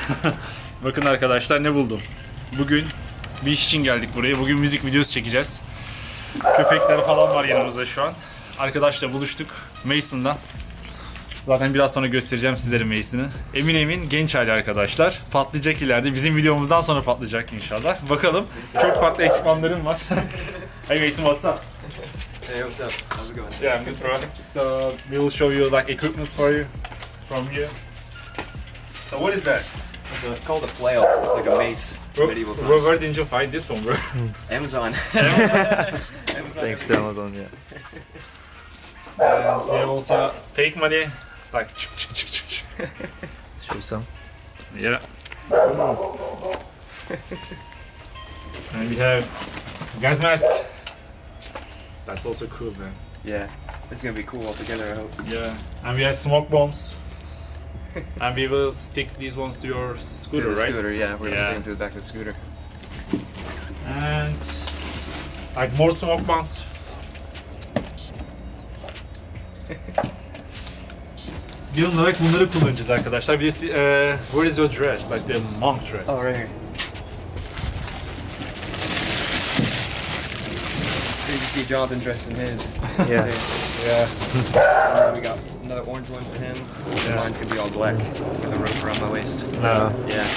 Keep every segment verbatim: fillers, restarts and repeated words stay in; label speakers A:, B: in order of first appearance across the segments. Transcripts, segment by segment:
A: Bakın arkadaşlar ne buldum. Bugün bir iş için geldik buraya. Bugün müzik videosu çekeceğiz. Köpekler falan var yanımızda şu an. Arkadaşla buluştuk Mason'dan. Zaten biraz sonra göstereceğim sizlere Mason'ı. Emin emin genç hali arkadaşlar. Patlayacak ileride. Bizim videomuzdan sonra patlayacak inşallah. Bakalım. Çok farklı ekipmanlarım var. Hey Mason, what's up?
B: Hey, what's up? How's it going?
A: Yeah, I'm good, bro. So we'll show you like equipment for you from here. So what is that?
B: It's a, called a flail. It's like a mace.
A: Bro,
B: medieval times.
A: bro, where did you find this one, bro?
B: Amazon. Amazon.
C: Thanks to Amazon, yeah.
A: And we have also fake money, like
C: Show some.
A: yeah. And we have gas mask. That's also cool, man.
B: Yeah, it's gonna be cool altogether, I hope.
A: Yeah. And we have smoke bombs. And we will stick these ones to your scooter,
B: to the
A: right?
B: Scooter, yeah. We're gonna
A: Yeah.
B: stick them to the back of the scooter.
A: And like more smoke bombs. Genel olarak bunları kullanacağız arkadaşlar. Bir de uh, where is your dress? Like the monk dress.
B: Oh, right here. You can see Jonathan dressed in his.
C: Yeah.
A: Yeah.
B: And then we got another orange one for him.
A: Yeah.
B: Mine's gonna be all black with a rope around my waist.
C: No.
B: Yeah.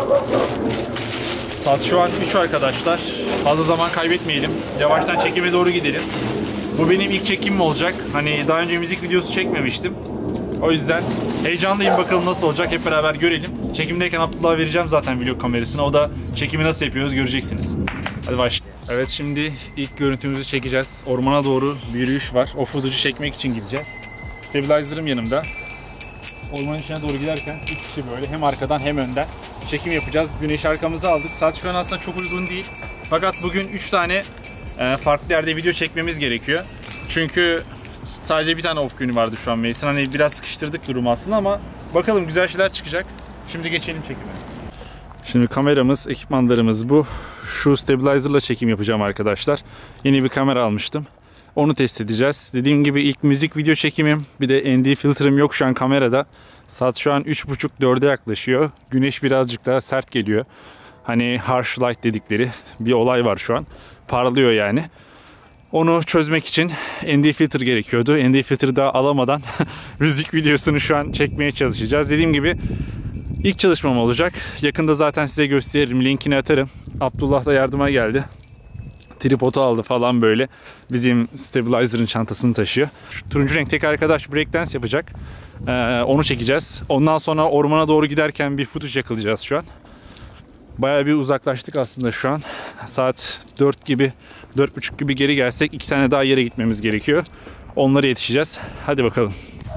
A: Saat şu an üç arkadaşlar. Fazla zaman kaybetmeyelim. Yavaştan çekime doğru gidelim. Bu benim ilk çekimim olacak. Hani daha önce müzik videosu çekmemiştim. O yüzden heyecanlıyım, bakalım nasıl olacak, hep beraber görelim. Çekimdeyken Abdullah'a vereceğim zaten vlog kamerasını. O da çekimi nasıl yapıyoruz göreceksiniz. Hadi başlayalım. Evet, şimdi ilk görüntümüzü çekeceğiz. Ormana doğru bir yürüyüş var. Offroad'u çekmek için gideceğiz. Stabilizer'ım yanımda. Ormanın içine doğru giderken iki kişi böyle hem arkadan hem önden çekim yapacağız. Güneşi arkamıza aldık. Saat şu an aslında çok uygun değil. Fakat bugün üç tane farklı yerde video çekmemiz gerekiyor. Çünkü sadece bir tane off günü vardı şu an Mason. Hani biraz sıkıştırdık durumu aslında ama bakalım güzel şeyler çıkacak. Şimdi geçelim çekime. Şimdi kameramız, ekipmanlarımız bu. Şu stabilizer'la çekim yapacağım arkadaşlar. Yeni bir kamera almıştım. Onu test edeceğiz. Dediğim gibi ilk müzik video çekimim. Bir de N D filtrem yok şu an kamerada. Saat şu an üç buçuk dörde yaklaşıyor. Güneş birazcık daha sert geliyor. Hani harsh light dedikleri bir olay var şu an. Parlıyor yani. Onu çözmek için N D filter gerekiyordu. N D filter daha alamadan müzik videosunu şu an çekmeye çalışacağız. Dediğim gibi ilk çalışmam olacak. Yakında zaten size gösteririm. Linkini atarım. Abdullah da yardıma geldi. Tripodu aldı falan böyle. Bizim stabilizer'ın çantasını taşıyor. Şu turuncu renkteki arkadaş breakdance yapacak. Ee, onu çekeceğiz. Ondan sonra ormana doğru giderken bir footage yakalayacağız şu an. Bayağı bir uzaklaştık aslında şu an. Saat dört gibi, dört buçuk gibi geri gelsek iki tane daha yere gitmemiz gerekiyor. Onlara yetişeceğiz. Hadi bakalım.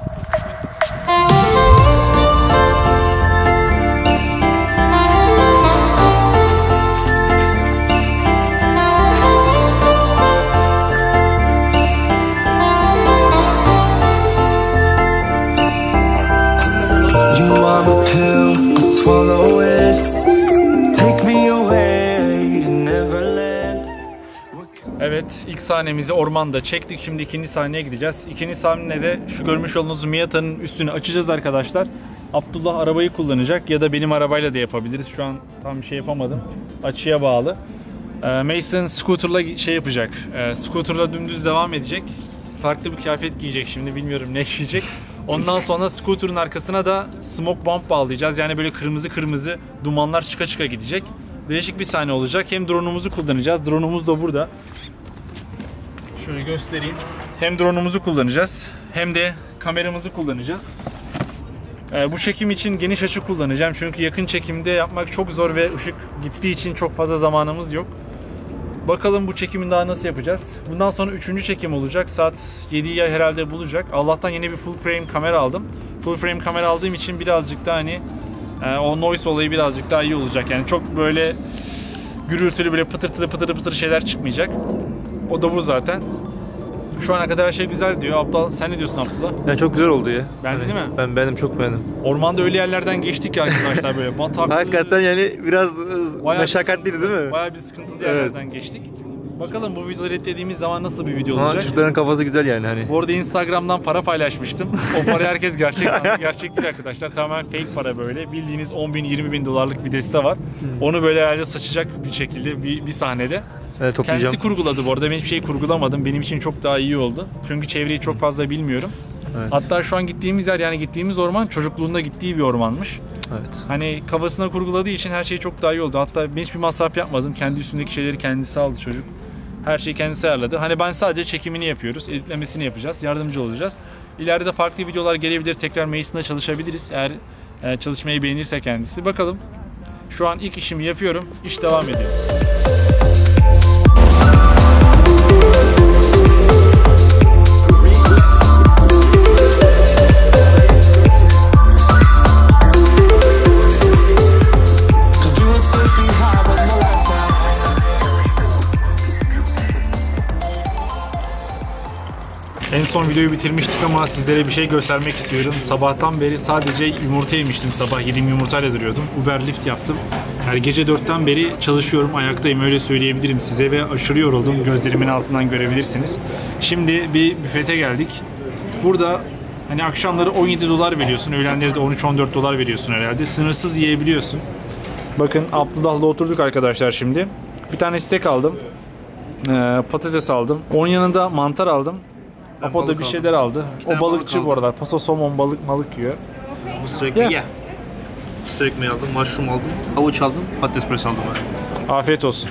A: Evet, ilk sahnemizi ormanda çektik. Şimdi ikinci sahneye gideceğiz. İkinci sahnede şu görmüş olduğunuz Miata'nın üstünü açacağız arkadaşlar. Abdullah arabayı kullanacak ya da benim arabayla da yapabiliriz. Şu an tam bir şey yapamadım. Açıya bağlı. Mason scooter'la şey yapacak. Scooter'la dümdüz devam edecek. Farklı bir kıyafet giyecek şimdi, bilmiyorum ne giyecek. Ondan sonra scooter'ın arkasına da smoke bomb bağlayacağız. Yani böyle kırmızı kırmızı dumanlar çıka çıka gidecek. Değişik bir sahne olacak. Hem drone'umuzu kullanacağız. Drone'umuz da burada. Şöyle göstereyim. Hem drone'umuzu kullanacağız hem de kameramızı kullanacağız. Ee, bu çekim için geniş açı kullanacağım. Çünkü yakın çekimde yapmak çok zor ve ışık gittiği için çok fazla zamanımız yok. Bakalım bu çekimi daha nasıl yapacağız. Bundan sonra üçüncü çekim olacak. Saat yediyi herhalde bulacak. Allah'tan yeni bir full frame kamera aldım. Full frame kamera aldığım için birazcık daha hani e, o noise olayı birazcık daha iyi olacak. Yani çok böyle gürültülü, böyle pıtırtılı pıtırı pıtırı şeyler çıkmayacak. O da bu zaten. Şu ana kadar her şey güzel diyor. Abdullah, sen ne diyorsun Abdullah?
C: Ya çok güzel oldu ya.
A: Beğendin
C: yani,
A: değil mi?
C: Ben beğendim, çok beğendim.
A: Ormanda öyle yerlerden geçtik ya arkadaşlar, böyle bataklı.
C: Hakikaten yani biraz
A: Bayağı
C: meşakkatliydi değil mi?
A: Bayağı bir sıkıntılı
C: Evet.
A: yerlerden geçtik. Bakalım bu videoları editlediğimiz zaman nasıl bir video
C: Ama
A: olacak?
C: çocukların kafası güzel yani hani.
A: Bu arada Instagram'dan para paylaşmıştım. O parayı herkes gerçek sandı. Gerçek değil arkadaşlar. Tamamen fake para böyle. Bildiğiniz on bin yirmi bin dolarlık bir deste var. Onu böyle herhalde saçacak bir şekilde bir, bir sahnede.
C: Evet, toplayacağım.
A: Kendisi kurguladı bu arada. Ben hiçbir şey kurgulamadım. Benim için çok daha iyi oldu. Çünkü çevreyi çok fazla bilmiyorum.
C: Evet.
A: Hatta şu an gittiğimiz yer, yani gittiğimiz orman çocukluğunda gittiği bir ormanmış.
C: Evet.
A: Hani kafasına kurguladığı için her şey çok daha iyi oldu. Hatta ben hiçbir masraf yapmadım. Kendi üstündeki şeyleri kendisi aldı çocuk. Her şeyi kendisi ayarladı. Hani ben sadece çekimini yapıyoruz, editlemesini yapacağız, yardımcı olacağız. İleride de farklı videolar gelebilir, tekrar Mason'da çalışabiliriz. Eğer e, çalışmayı beğenirse kendisi. Bakalım. Şu an ilk işimi yapıyorum, iş devam ediyor. En son videoyu bitirmiştik ama sizlere bir şey göstermek istiyorum. Sabahtan beri sadece yumurta yemiştim. Sabah yediğim yumurtayla duruyordum. Uber Lift yaptım. Her gece dörtten beri çalışıyorum. Ayaktayım, öyle söyleyebilirim size ve aşırı yoruldum. Gözlerimin altından görebilirsiniz. Şimdi bir büfete geldik. Burada hani akşamları on yedi dolar veriyorsun. Öğlenleri de on üç on dört dolar veriyorsun herhalde. Sınırsız yiyebiliyorsun. Bakın Abdullah'la oturduk arkadaşlar şimdi. Bir tane steak aldım. Ee, patates aldım. Onun yanında mantar aldım. Apo da bir şeyler aldı. O balıkçı bu aralar. Paso somon balık malık yiyor.
C: Mısır ekmeği ya. Mısır ekmeği aldım, mushroom aldım, havuç aldım, patates püresi aldım.
A: Afiyet olsun.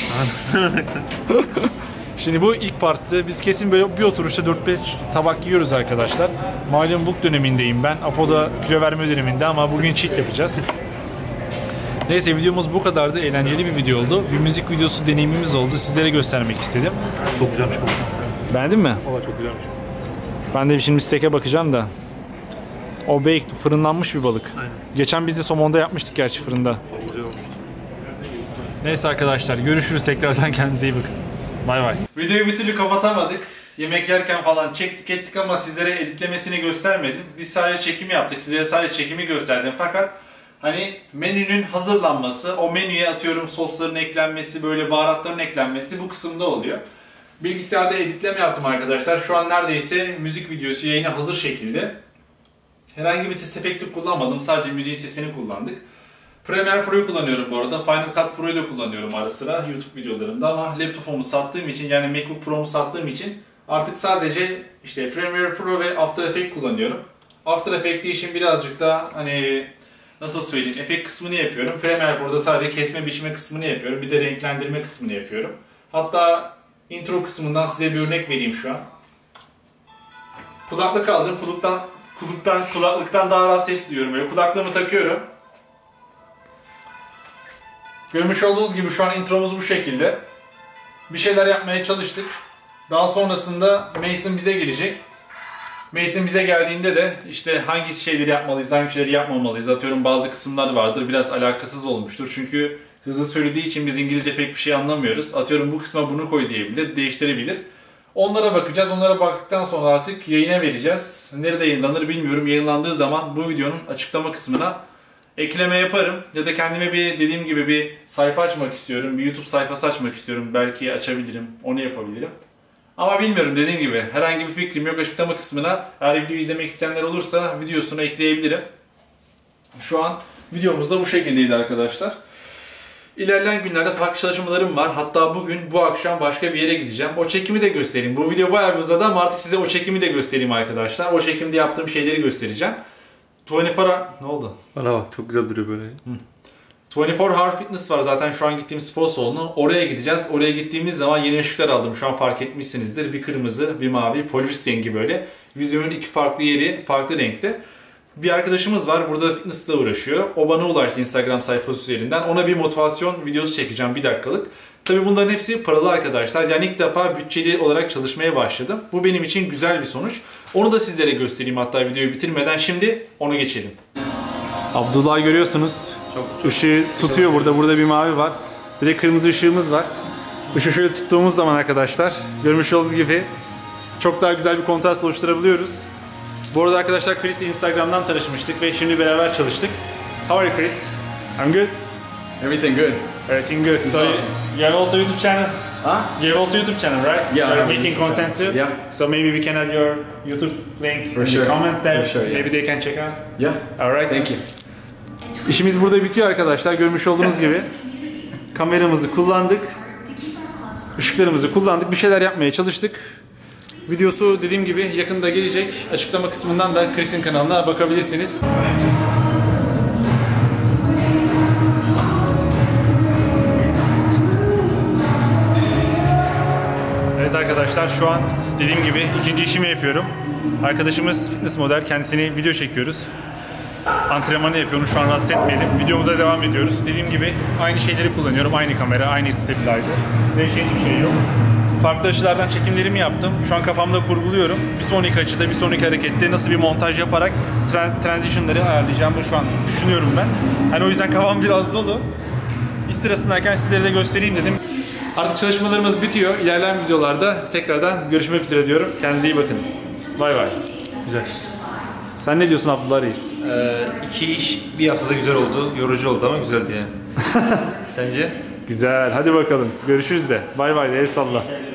A: Şimdi bu ilk parttı. Biz kesin böyle bir oturuşta dört beş tabak yiyoruz arkadaşlar. Malum book dönemindeyim ben. Apo da kilo verme döneminde ama bugün cheat yapacağız. Neyse, videomuz bu kadardı. Eğlenceli bir video oldu. Bir müzik videosu deneyimimiz oldu. Sizlere göstermek istedim.
C: Çok güzelmiş bu.
A: Beğendin mi?
C: Valla çok güzelmiş.
A: Ben de şimdi steak'e bakacağım da. O baked, fırınlanmış bir balık.
C: Aynen.
A: Geçen biz de somonda yapmıştık gerçi fırında.
C: Çok güzel olmuştu.
A: Neyse arkadaşlar, görüşürüz tekrardan, kendinize iyi bakın. Bay bay. Videoyu bir türlü kapatamadık. Yemek yerken falan çektik ettik ama sizlere editlemesini göstermedim. Biz sadece çekimi yaptık. Sizlere sadece çekimi gösterdim fakat hani menünün hazırlanması, o menüye atıyorum sosların eklenmesi, böyle baharatların eklenmesi bu kısımda oluyor. Bilgisayarda editleme yaptım arkadaşlar. Şu an neredeyse müzik videosu yayına hazır şekilde. Herhangi bir ses efekti kullanmadım. Sadece müziğin sesini kullandık. Premiere Pro'yu kullanıyorum bu arada. Final Cut Pro'yu da kullanıyorum ara sıra YouTube videolarımda ama laptopumu sattığım için, yani MacBook Pro'mu sattığım için artık sadece işte Premiere Pro ve After Effects kullanıyorum. After Effects'te işim birazcık daha hani nasıl söyleyeyim, efekt kısmını yapıyorum. Premiere Pro'da sadece kesme biçme kısmını yapıyorum. Bir de renklendirme kısmını yapıyorum. Hatta intro kısmından size bir örnek vereyim şu an. Kulaklık aldım. Kulaktan, kulaktan, kulaklıktan daha rahat ses duyuyorum. Böyle kulaklığımı takıyorum. Görmüş olduğunuz gibi şu an intromuz bu şekilde. Bir şeyler yapmaya çalıştık. Daha sonrasında Mason bize gelecek. Mason bize geldiğinde de işte hangi şeyleri yapmalıyız, hangi şeyleri yapmamalıyız. Atıyorum bazı kısımlar vardır, biraz alakasız olmuştur. Çünkü hızlı söylediği için biz İngilizce pek bir şey anlamıyoruz. Atıyorum bu kısma bunu koy diyebilir, değiştirebilir. Onlara bakacağız. Onlara baktıktan sonra artık yayına vereceğiz. Nerede yayınlanır bilmiyorum. Yayınlandığı zaman bu videonun açıklama kısmına ekleme yaparım. Ya da kendime bir, dediğim gibi bir sayfa açmak istiyorum. Bir YouTube sayfası açmak istiyorum. Belki açabilirim. Onu yapabilirim. Ama bilmiyorum, dediğim gibi herhangi bir fikrim yok. Açıklama kısmına eğer videoyu izlemek isteyenler olursa videosunu ekleyebilirim. Şu an videomuz da bu şekildeydi arkadaşlar. İlerleyen günlerde farklı çalışmalarım var. Hatta bugün, bu akşam başka bir yere gideceğim. O çekimi de göstereyim. Bu video bayağı bir uzadı ama artık size o çekimi de göstereyim arkadaşlar. O çekimde yaptığım şeyleri göstereceğim. yirmi dört Ne oldu?
C: Bana bak, çok güzel duruyor böyle.
A: Hı. yirmi dört Hour Fitness var zaten şu an gittiğim spor salonu. Oraya gideceğiz. Oraya gittiğimiz zaman yeni ışıklar aldım. Şu an fark etmişsinizdir. Bir kırmızı, bir mavi, polis rengi böyle. Yüzümün iki farklı yeri farklı renkte. Bir arkadaşımız var. Burada fitness'la uğraşıyor. O bana ulaştı Instagram sayfası üzerinden. Ona bir motivasyon videosu çekeceğim bir dakikalık. Tabii bunların hepsi paralı arkadaşlar. Yani ilk defa bütçeli olarak çalışmaya başladım. Bu benim için güzel bir sonuç. Onu da sizlere göstereyim hatta videoyu bitirmeden. Şimdi onu geçelim. Abdullah'ı görüyorsunuz. Çok, çok Işığı tutuyor burada. Burada bir mavi var. Bir de kırmızı ışığımız var. Işığı şöyle tuttuğumuz zaman arkadaşlar, görmüş olduğunuz gibi çok daha güzel bir kontrast oluşturabiliyoruz. Bu arada arkadaşlar Chris'le Instagram'dan tanışmıştık ve şimdi beraber çalıştık. How are you, Chris? I'm good.
D: Everything good.
A: Everything good.
D: It's
A: So
D: awesome.
A: you have also YouTube channel?
D: Huh?
A: You have also YouTube channel, right?
D: Yeah, I
A: You're
D: have a
A: making
D: YouTube
A: content
D: channel.
A: too.
D: Yeah.
A: So maybe we can add your YouTube link
D: For
A: in
D: sure.
A: the comment there.
D: For sure, yeah.
A: Maybe they can check out.
D: Yeah.
A: Alright.
D: Thank you.
A: İşimiz burada bitiyor arkadaşlar. Görmüş olduğunuz gibi kameramızı kullandık. Işıklarımızı kullandık. Bir şeyler yapmaya çalıştık. Videosu dediğim gibi yakında gelecek. Açıklama kısmından da Chris'in kanalına bakabilirsiniz. Evet arkadaşlar, şu an dediğim gibi ikinci işimi yapıyorum. Arkadaşımız fitness model, kendisini video çekiyoruz. Antrenmanı yapıyorum, şu an rahatsız etmeyelim. Videomuza devam ediyoruz. Dediğim gibi aynı şeyleri kullanıyorum. Aynı kamera, aynı stabilizer. Değişen hiçbir şey yok. Farklı açılardan çekimlerimi yaptım. Şu an kafamda kurguluyorum. Bir sonraki açıda, bir sonraki harekette nasıl bir montaj yaparak trans transition'ları ayarlayacağımı şu an düşünüyorum ben. Hani o yüzden kafam biraz dolu. İş sırasındayken sizlere de göstereyim dedim. Artık çalışmalarımız bitiyor. İlerleyen videolarda tekrardan görüşmek üzere diyorum. Kendinize iyi bakın. Bay bay. Güzel. Sen ne diyorsun Abdullah Reis?
C: Ee, iki iş bir haftada güzel oldu. Yorucu oldu ama güzeldi yani. Sence?
A: Güzel. Hadi bakalım. Görüşürüz de. Bay bay de. El salla.